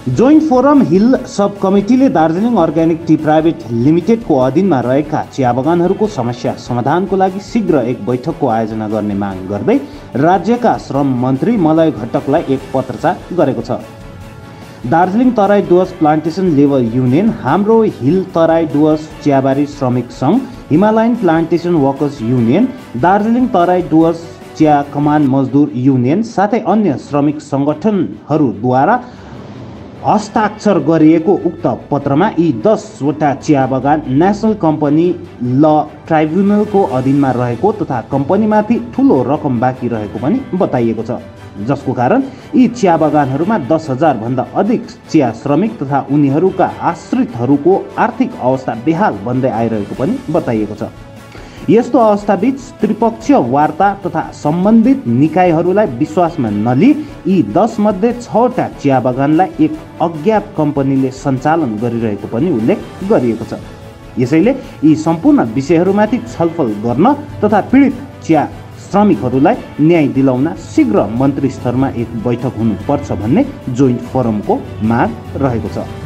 Joint forum hill sub कमिटीले Darjeeling organic tea private लिमिटेडको अधीनमा रहेका चिया बगानहरूको समस्या समाधानको लागि शीघ्र एक बैठकको आयोजना गर्ने माग गर्दै राज्यका श्रम मन्त्री मलय घटकलाई एक पत्रचार गरेको छ। Darjeeling Terai Dooars plantation labour union, हाम्रो हिल तराई डुवर्स चियाबारी श्रमिक सङ्घ, Himalayan plantation workers union, Darjeeling Terai Dooars चिया कमान मजदुर युनियन साथै अन्य श्रमिक सङ्गठनहरूद्वारा हस्ताक्षर गरिएको उक्त पत्रमा यी 10वटा चिया बगान नेसनल कम्पनी ल ट्राइब्युनलको अधीनमा रहेको तथा कम्पनीमाथि ठुलो रकम बाँकी रहेको पनि बताइएको छ, जसको कारण यी चिया बगानहरूमा 10,000 भन्दा अधिक चिया श्रमिक तथा उनीहरूका आश्रितहरूको आर्थिक अवस्था बेहाल बन्दै आइरहेको पनि बताइएको छ। यस्तो अवस्थाबीच त्रिपक्षीय वार्ता तथा सम्बन्धित निकायहरूलाई विश्वासमा नलिई यी 10 मध्ये 6वटा चिया बगानलाई एक अज्ञात कम्पनीले सञ्चालन गरिरहेको पनि उल्लेख गरिएको छ। यसैले यी सम्पूर्ण विषयहरूमाथि छलफल गर्न तथा पीडित चिया श्रमिकहरूलाई न्याय दिलाउन शीघ्र मन्त्री स्तरमा एक बैठक हुनुपर्छ भन्ने जोइन्ट फोरमको माग रहेको छ।